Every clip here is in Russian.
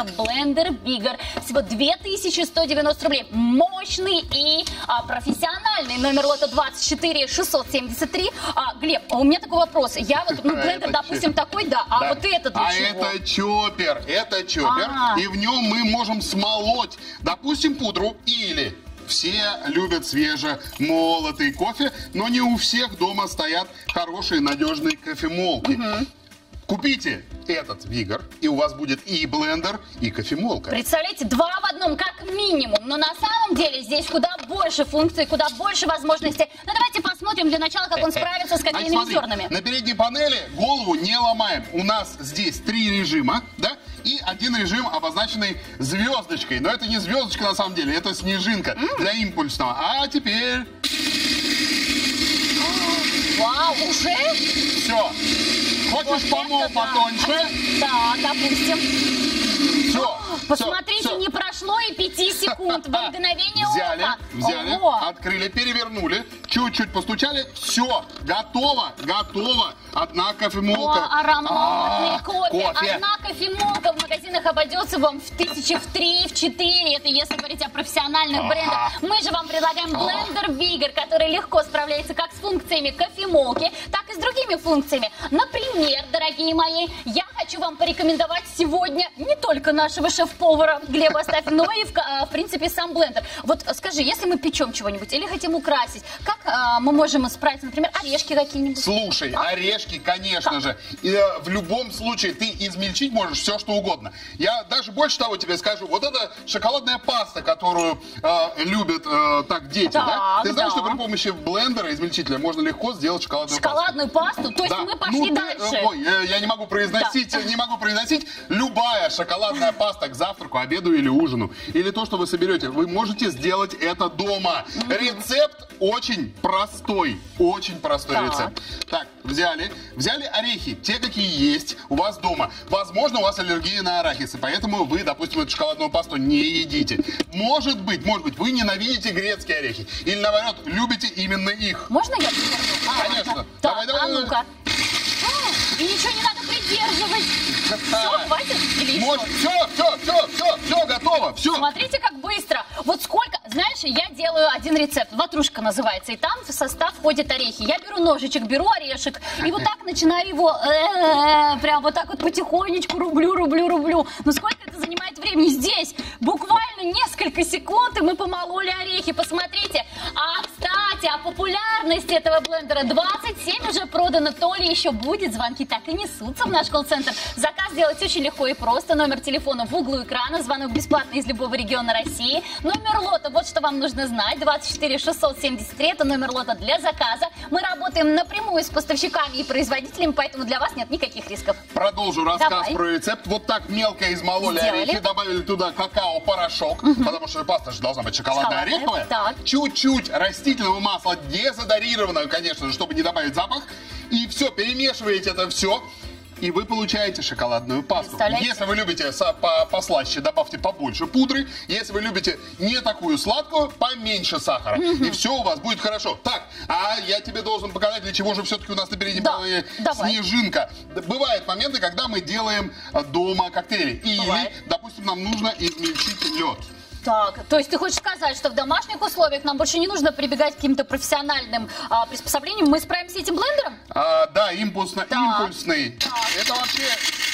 блендер Bigger. Всего 2190 рублей. Мощный и профессиональный. Номер лота 24673. Глеб, у меня такой вопрос. Я вот, блендер, допустим, такой, да, а вот это для чего? Это чоппер, и в нем мы можем смолоть, допустим, пудру или... Все любят свежемолотый кофе, но не у всех дома стоят хорошие надежные кофемолки. Купите этот Bigger, и у вас будет и блендер, и кофемолка. Представляете, два в одном, как минимум. Но на самом деле здесь куда больше функций, куда больше возможностей. Ну давайте посмотрим для начала, как он справится с кофейными зернами. На передней панели голову не ломаем. У нас здесь 3 режима, да? И один режим, обозначенный звездочкой. Но это не звездочка на самом деле, это снежинка для импульсного. А теперь... Вау, уже? Все. Хочешь помол потоньше? Да, допустим. Все. Посмотрите, не прошло и 5 секунд. В мгновение ока. Взяли, открыли, перевернули, чуть-чуть постучали. Все, готово. Одна кофемолка. Ароматный кофе. Одна кофемолка в магазинах обойдется вам в 1000, в 3, в 4. Это если говорить о профессиональных брендах. Мы же вам предлагаем блендер Bigger, который легко справляется как с функциями кофемолки, так и с другими функциями. Например, дорогие мои, я хочу вам порекомендовать сегодня не только нашего шеф-повара Глеба Астафьева, но и, в принципе, сам блендер. Вот скажи, если мы печем чего-нибудь или хотим украсить, как мы можем справиться, например, орешки какие-нибудь? Слушай, орешки, конечно же. И, в любом случае ты измельчить можешь все, что угодно. Я даже больше того тебе скажу. Вот это шоколадная паста, которую любят так дети, да? Ты знаешь, что при помощи блендера, измельчителя, можно легко сделать шоколадную пасту? То есть мы пошли дальше. Я не могу произносить, любая шоколадная паста к завтраку, обеду или ужину, или то, что вы соберете, вы можете сделать это дома. Рецепт очень простой рецепт. Так, взяли орехи, те, какие есть у вас дома. Возможно, у вас аллергия на арахис, и поэтому вы, допустим, эту шоколадную пасту не едите. Может быть, вы ненавидите грецкие орехи, или наоборот, любите именно их. Можно я? Конечно. Давай. А ну-ка. И ничего не надо придерживать. Все, хватит? Или Все, готово. Все. Смотрите, как быстро. Вот сколько, знаешь, я делаю один рецепт. Ватрушка называется. И там в состав входят орехи. Я беру ножичек, беру орешек. И вот так начинаю его прям вот так вот потихонечку рублю. Но сколько это занимает времени? Здесь буквально несколько секунд, и мы помололи орехи. Посмотрите. Кстати, о популярности этого блендера 27 уже продано. То ли еще будет. Звонки так и несутся в наш колл-центр. Заказ делать очень легко и просто. Номер телефона в углу экрана. Звонок бесплатный из любого региона России. Номер лота, вот что вам нужно знать. 24673. Это номер лота для заказа. Мы работаем напрямую с поставщиками и производителями, поэтому для вас нет никаких рисков. Продолжу рассказ про рецепт. Вот так мелко измололи орехи. Добавили туда какао-порошок. Потому что паста же должна быть шоколадно-ореховая. Чуть-чуть растительного масла, дезодорированного, конечно же, чтобы не добавить запах. И все, перемешиваете это все. И вы получаете шоколадную пасту. Если вы любите послаще, добавьте побольше пудры. Если вы любите не такую сладкую, поменьше сахара. И все у вас будет хорошо. Так, а я тебе должен показать, для чего же все-таки у нас на передней панели снежинка. Бывают моменты, когда мы делаем дома коктейли. Или, допустим, нам нужно измельчить лед. Так, то есть ты хочешь сказать, что в домашних условиях нам больше не нужно прибегать к каким-то профессиональным приспособлениям? Мы справимся с этим блендером? Да, импульсный. Это вообще...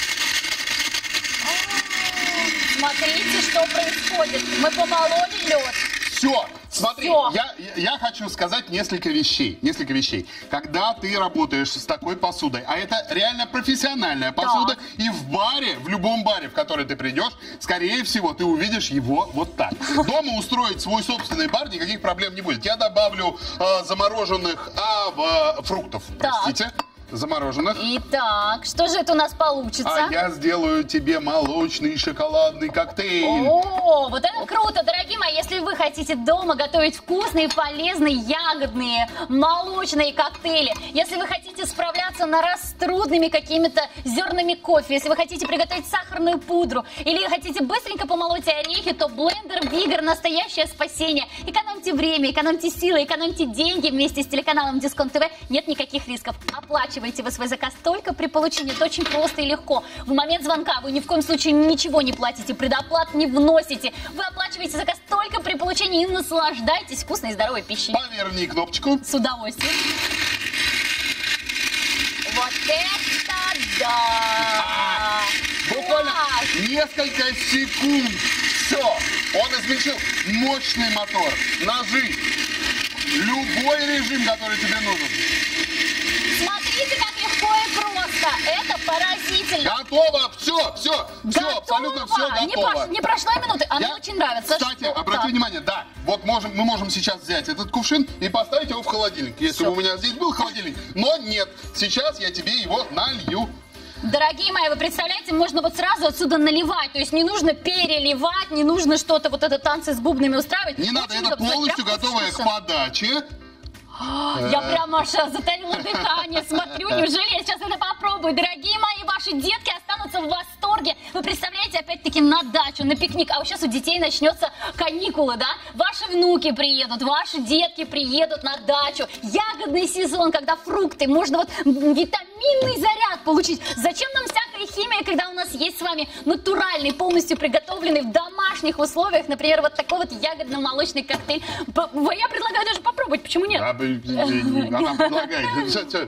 Смотрите, что происходит. Мы помололи лед. Все. Смотри, я хочу сказать несколько вещей. Когда ты работаешь с такой посудой, а это реально профессиональная посуда, и в баре, в любом баре, в который ты придешь, скорее всего, ты увидишь его вот так. Дома устроить свой собственный бар никаких проблем не будет. Я добавлю замороженных фруктов, простите. Замороженных. Итак, что же это у нас получится? А я сделаю тебе молочный шоколадный коктейль. О, вот это круто, дорогие мои. Если вы хотите дома готовить вкусные, полезные, ягодные, молочные коктейли, если вы хотите справляться на раз с трудными какими-то зернами кофе, если вы хотите приготовить сахарную пудру, или хотите быстренько помолоть орехи, то блендер Bigger — настоящее спасение. Экономьте время, экономьте силы, экономьте деньги. Вместе с телеканалом Дисконт ТВ нет никаких рисков. Оплачивайте оплачиваете вы свой заказ только при получении. Это очень просто и легко. В момент звонка вы ни в коем случае ничего не платите, предоплат не вносите. Вы оплачиваете заказ только при получении и наслаждайтесь вкусной и здоровой пищей. Поверни кнопочку. С удовольствием. Вот это да! Буквально несколько секунд. Все. Он измельчил мощный мотор, ножи, любой режим, который тебе нужен. Смотрите, как легко и просто. Это поразительно. Готово. Все, абсолютно все готово. Не прошло и минуты. Мне очень нравится. Кстати, обрати внимание, да, вот мы можем сейчас взять этот кувшин и поставить его в холодильник. Если бы у меня здесь был холодильник. Но нет, сейчас я тебе его налью. Дорогие мои, вы представляете, можно вот сразу отсюда наливать. То есть не нужно переливать, не нужно что-то вот это танцы с бубнами устраивать. Не надо, это полностью готовое к подаче. Я прямо аж затаила дыхание, смотрю, неужели я сейчас это попробую. Дорогие мои, ваши детки останутся в восторге. Вы представляете, опять-таки, на дачу, на пикник. А вот сейчас у детей начнется каникулы, да? Ваши внуки приедут, ваши детки приедут на дачу. Ягодный сезон, когда фрукты, можно вот витаминный заряд получить. Зачем нам всякая химия, когда у нас есть с вами натуральный, полностью приготовленный в домашних условиях, например, вот такой вот ягодно-молочный коктейль. Я предлагаю даже попробовать, почему нет? Она предлагает.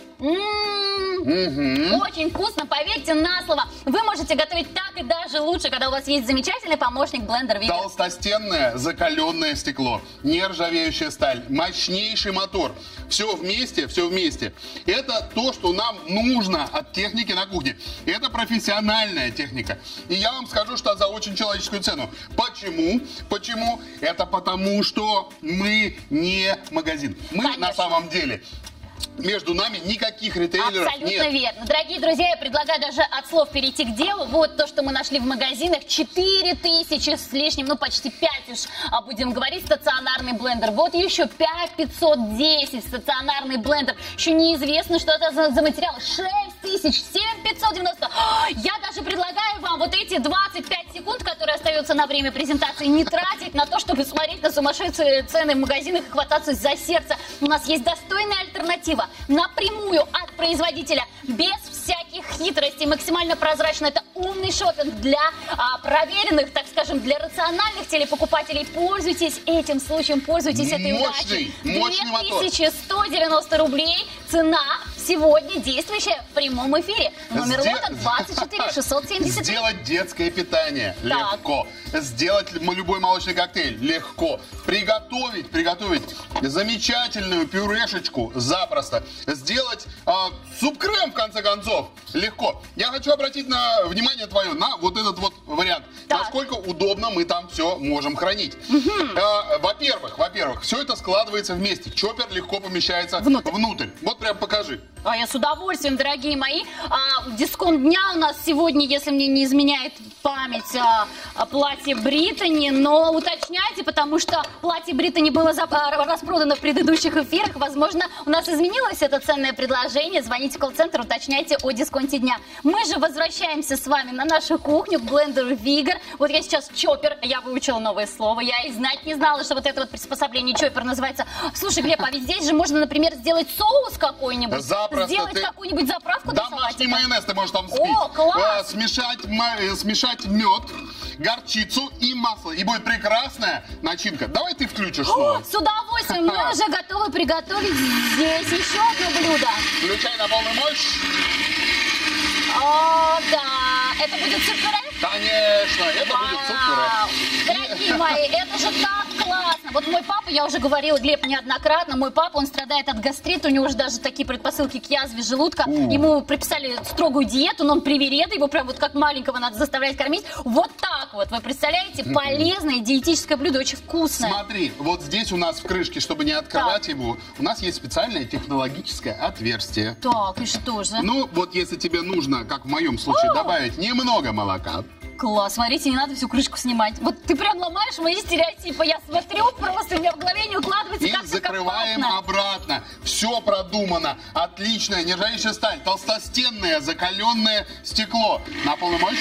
Очень вкусно, поверьте на слово. Вы можете готовить так и даже лучше, когда у вас есть замечательный помощник блендер Вигер. Толстостенное закаленное стекло, нержавеющая сталь, мощнейший мотор. Все вместе. Это то, что нам нужно от техники на кухне. Это профессиональная техника. И я вам скажу, что за очень человеческую цену. Почему? Это потому, что мы не магазин. Мы Конечно. На самом деле... Между нами никаких ритейлеров Абсолютно нет. верно. Дорогие друзья, я предлагаю даже от слов перейти к делу. Вот то, что мы нашли в магазинах. 4000 с лишним, ну почти 5 уж будем говорить, стационарный блендер. Вот еще 5510 стационарный блендер. Еще неизвестно, что это за материал. 6000, 7590. Я даже предлагаю вам вот эти 25 секунд, которые остаются на время презентации, не тратить на то, чтобы смотреть на сумасшедшие цены в магазинах и хвататься за сердце. У нас есть достойная альтернатива. Напрямую от производителя, без всяких хитростей, максимально прозрачно. Это умный шопинг для проверенных, так скажем, для рациональных телепокупателей. Пользуйтесь этим случаем, пользуйтесь этой удачей. Мощный мотор. 2190 рублей. Цена сегодня действующая в прямом эфире. Номер лота 24670. Сделать детское питание легко. Сделать любой молочный коктейль легко. Приготовить замечательную пюрешечку запросто. Сделать суп-крем, в конце концов, легко. Я хочу обратить внимание твое на вот этот вот вариант. Насколько удобно мы там все можем хранить. Во-первых, все это складывается вместе. Чоппер легко помещается внутрь. Вот прям покажи. Я с удовольствием, дорогие мои. Дисконт дня у нас сегодня, если мне не изменяет память, платье Британи. Но уточняйте, потому что платье Британи было распродано в предыдущих эфирах. Возможно, у нас изменилось это ценное предложение. Звоните в колл-центр, уточняйте о дисконте дня. Мы же возвращаемся с вами на нашу кухню к блендеру Вигер. Вот я сейчас чоппер, я выучила новое слово. Я и знать не знала, что вот это вот приспособление чоппер называется. Слушай, Глеб, а ведь здесь же можно, например, сделать соус какой-нибудь. Сделать какую-нибудь заправку до салатика. Домашний майонез ты можешь там спить. О, класс! Смешать мед, горчицу и масло. И будет прекрасная начинка. Давай ты включишь снова. С удовольствием. Мы уже готовы приготовить здесь еще одно блюдо. Включай на полную мощь. О, да. Это будет суп-пюре? Конечно, это будет суп-пюре. Дорогие мои, это же так классно. Вот мой папа, я уже говорила, Глеб, неоднократно, мой папа, он страдает от гастрита, у него уже даже такие предпосылки к язве желудка. Ему приписали строгую диету, но он привереда, его прям вот как маленького надо заставлять кормить. Вот так вот, вы представляете, полезное диетическое блюдо, очень вкусное. Смотри, вот здесь у нас в крышке, чтобы не открывать его, у нас есть специальное технологическое отверстие. Так, и что же? Ну, вот если тебе нужно, как в моем случае, добавить немного молока. Класс, смотрите, не надо всю крышку снимать. Вот ты прям ломаешь мои стереотипы. Я смотрю, просто у меня в голове не укладывается. И закрываем обратно. Все продумано. Отличная нержавеющая сталь, толстостенное закаленное стекло. На полную мощь.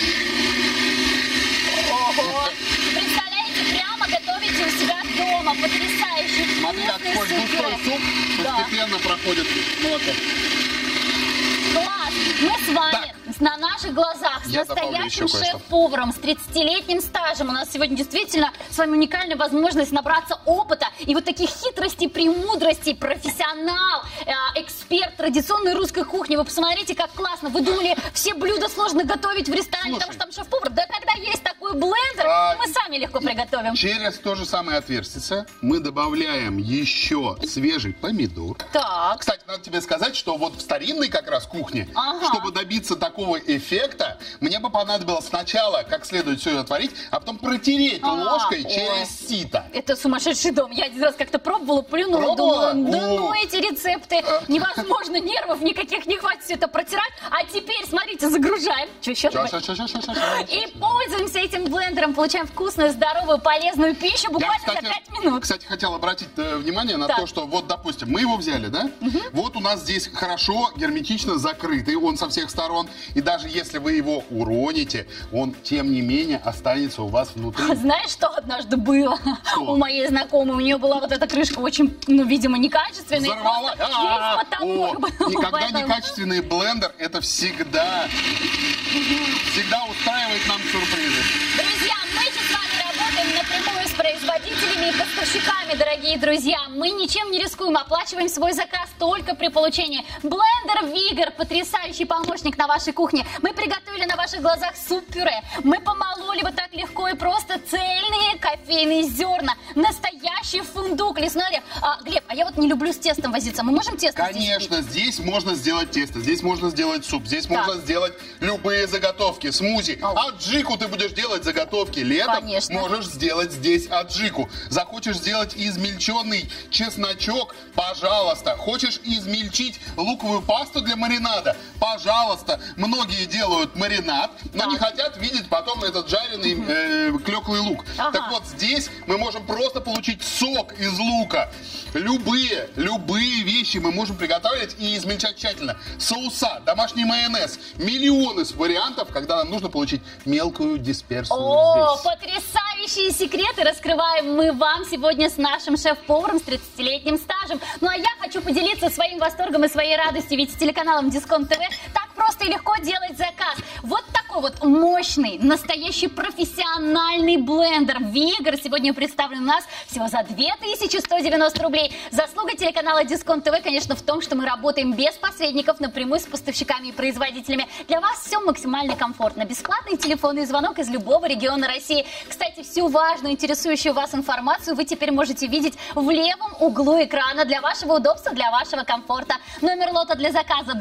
Ого! Представляете, прямо готовите у себя дома. Потрясающий. Смотри, как сквозь густой суп постепенно проходит молоко. Класс! Мы с вами на наших глазах с настоящим шеф-поваром, с 30-летним стажем. У нас сегодня действительно с вами уникальная возможность набраться опыта и вот таких хитростей, премудростей, профессионал, эксперт традиционной русской кухни. Вы посмотрите, как классно. Вы думали, все блюда сложно готовить в ресторане, потому что там шеф-повар? Да когда есть такой блендер, мы сами легко приготовим. Через то же самое отверстие мы добавляем еще свежий помидор. Так. Кстати, надо тебе сказать, что вот в старинной как раз кухне, чтобы добиться такого эффекта, мне бы понадобилось сначала как следует все это отварить, а потом протереть ложкой через сито. Это сумасшедший дом. Я один раз как-то пробовала, плюнула, думала, да ну эти рецепты невозможно, нервов никаких не хватит все это протирать. А теперь, смотрите, загружаем. Что еще? И пользуемся этим блендером, получаем вкусную, здоровую, полезную пищу буквально за 5 минут. Кстати, хотел обратить внимание на то, что вот, допустим, мы его взяли, да? Вот у нас здесь хорошо, герметично закрытый, он со всех сторон. И даже если вы его уроните, он, тем не менее, останется у вас внутри. Знаешь, что однажды было? Что? У моей знакомой, у нее была вот эта крышка очень, ну, видимо, некачественная. Взорвала. Никогда некачественный блендер, это всегда устраивает нам сюрпризы. Друзья, мы же с вами работаем напрямую с производителями и поставщиками, дорогие друзья. Мы ничем не рискуем, оплачиваем свой заказ только при получении. Блендер Вигор, потрясающий помощник на вашей кухне. Мы приготовили на ваших глазах суп-пюре. Мы помололи вот так легко и просто цельные кофейные зерна. Настоящий фундук лесной. Глеб, а я вот не люблю с тестом возиться. Мы можем тесто Конечно, здесь можно сделать тесто, здесь можно сделать суп, здесь можно сделать любые заготовки, смузи. Аджику ты будешь делать заготовки летом. Конечно. Можешь сделать здесь аджику. Захочешь сделать измельченный чесночок? Пожалуйста. Хочешь измельчить луковую пасту для маринада? Пожалуйста. Многие делают маринад, но не хотят видеть потом этот жареный клеклый лук. Так вот, здесь мы можем просто получить сок из лука. Любые вещи мы можем приготовить и измельчать тщательно. Соуса, домашний майонез, миллионы вариантов, когда нам нужно получить мелкую дисперсию. Потрясающие секреты раскрываем мы вам сегодня с нашим шеф-поваром с 30-летним стажем. Ну а я хочу поделиться своим восторгом и своей радостью, ведь с телеканалом Дисконт ТВ так просто и легко делать заказ. Вот такой вот мощный, настоящий профессиональный блендер Вигор сегодня представлен у нас всего за 2190 рублей. Заслуга телеканала Дисконт ТВ, конечно, в том, что мы работаем без посредников, напрямую с поставщиками и производителями. Для вас все максимально комфортно. Бесплатный телефонный звонок из любого региона России. Кстати, всю важную, интересующую вас информацию вы теперь можете видеть в левом углу экрана для вашего удобства, для вашего комфорта. Номер лота для заказа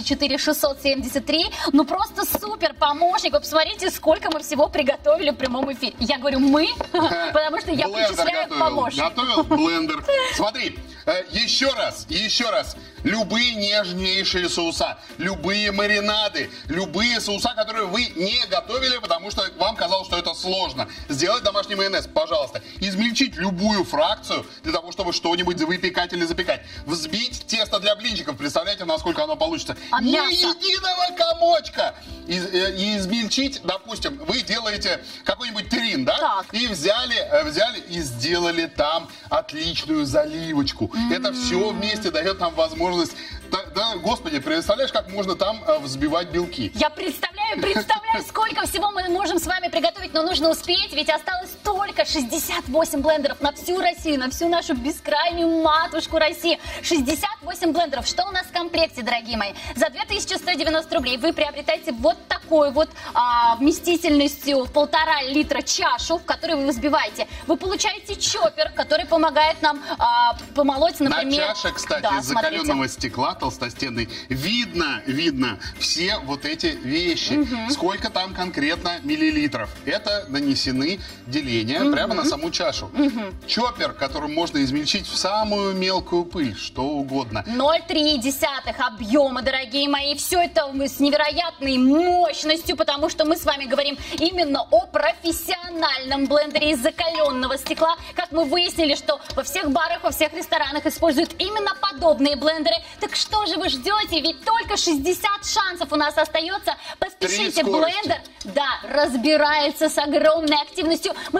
24673. Ну просто супер помощник. Вы посмотрите, сколько мы всего приготовили в прямом эфире. Я говорю мы, потому что я причисляю к помощнику. Готовил блендер. Смотри, еще раз. Любые нежнейшие соуса, любые маринады, любые соуса, которые вы не готовили, потому что вам казалось, что это сложно. Сделать домашний майонез, пожалуйста. Измельчить любую фракцию для того, чтобы что-нибудь выпекать или запекать. Взбить тесто для блинчиков. Представляете, насколько оно получится? Ни единого комочка. И измельчить, допустим, вы делаете какой-нибудь террин, да? Так. И взяли и сделали там отличную заливочку. Это все вместе дает нам возможность. Да, господи, представляешь, как можно там взбивать белки? Я представляю, сколько всего мы можем с вами приготовить, но нужно успеть, ведь осталось только 68 блендеров на всю Россию, на всю нашу бескрайнюю матушку России. 68 блендеров. Что у нас в комплекте, дорогие мои? За 2190 рублей вы приобретаете вот такой вот вместительностью в 1,5 литра чашу, в которой вы взбиваете. Вы получаете чоппер, который помогает нам помолоть, например... На чаше, кстати, из закаленного стекла толстостенный. Видно все вот эти вещи. Сколько там конкретно миллилитров. Это нанесены деления прямо на саму чашу. Чоппер, которым можно измельчить в самую мелкую пыль, что угодно. 0,3 объема, дорогие мои. Все это с невероятной мощностью, потому что мы с вами говорим именно о профессиональном блендере из закаленного стекла. Как мы выяснили, что во всех барах, во всех ресторанах используют именно подобные блендеры. Так что же вы ждете? Ведь только 60 шансов у нас остается. Поспешите, блендер разбирается с огромной активностью. Мы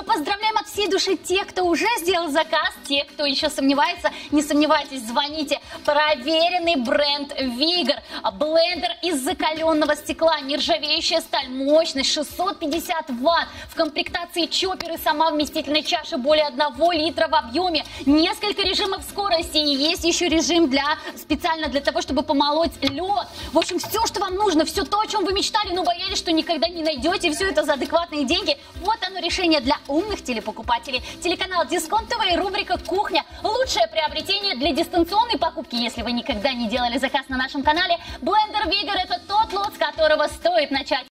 Мы поздравляем от всей души тех, кто уже сделал заказ, тех, кто еще сомневается. Не сомневайтесь, звоните. Проверенный бренд Вигор. Блендер из закаленного стекла, нержавеющая сталь, мощность 650 ватт. В комплектации чоппер и сама вместительная чаша более 1 литра в объеме. Несколько режимов скорости. И есть еще режим специально для того, чтобы помолоть лед. В общем, все, что вам нужно, все то, о чем вы мечтали, но боялись, что никогда не найдете. Все это за адекватные деньги. Вот оно решение для умных телепокупателей. Телеканал Дисконт ТВ и рубрика «Кухня». Лучшее приобретение для дистанционной покупки, если вы никогда не делали заказ на нашем канале. Блендер Вигор — это тот лот, с которого стоит начать.